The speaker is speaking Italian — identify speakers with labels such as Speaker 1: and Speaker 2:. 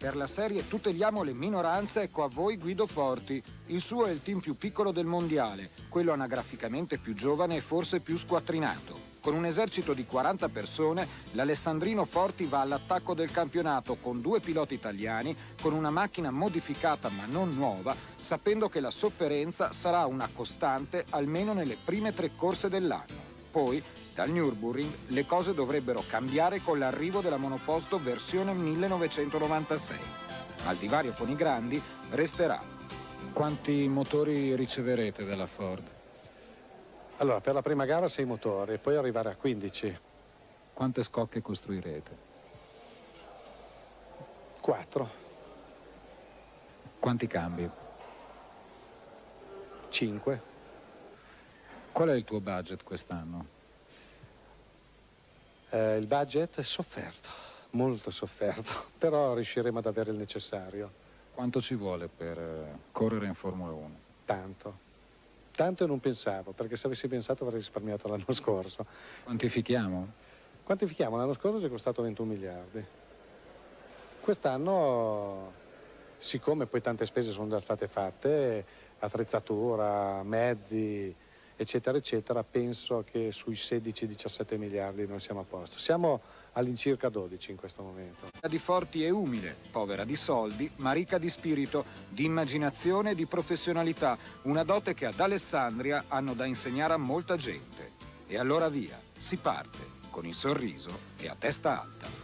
Speaker 1: Per la serie Tuteliamo le minoranze, ecco a voi Guido Forti. Il suo è il team più piccolo del mondiale, quello anagraficamente più giovane e forse più squattrinato. Con un esercito di 40 persone, l'Alessandrino Forti va all'attacco del campionato con 2 piloti italiani, con una macchina modificata ma non nuova, sapendo che la sofferenza sarà una costante almeno nelle prime 3 corse dell'anno. Poi, dal Nürburgring, le cose dovrebbero cambiare con l'arrivo della monoposto versione 1996. Ma il divario con i grandi resterà. Quanti motori riceverete dalla Ford?
Speaker 2: Allora, per la prima gara 6 motori, poi arrivare a 15.
Speaker 1: Quante scocche costruirete?
Speaker 2: 4.
Speaker 1: Quanti cambi?
Speaker 2: 5.
Speaker 1: Qual è il tuo budget quest'anno?
Speaker 2: Il budget è sofferto, molto sofferto, però riusciremo ad avere il necessario.
Speaker 1: Quanto ci vuole per correre in Formula 1?
Speaker 2: Tanto. Tanto non pensavo, perché se avessi pensato avrei risparmiato l'anno scorso.
Speaker 1: Quantifichiamo?
Speaker 2: Quantifichiamo? L'anno scorso ci è costato 21 miliardi. Quest'anno, siccome poi tante spese sono già state fatte, attrezzatura, mezzi, eccetera, eccetera, penso che sui 16-17 miliardi noi siamo a posto. Siamo all'incirca 12 in questo momento.
Speaker 1: Di Forti è umile, povera di soldi, ma ricca di spirito, di immaginazione e di professionalità, una dote che ad Alessandria hanno da insegnare a molta gente. E allora via, si parte, con il sorriso e a testa alta.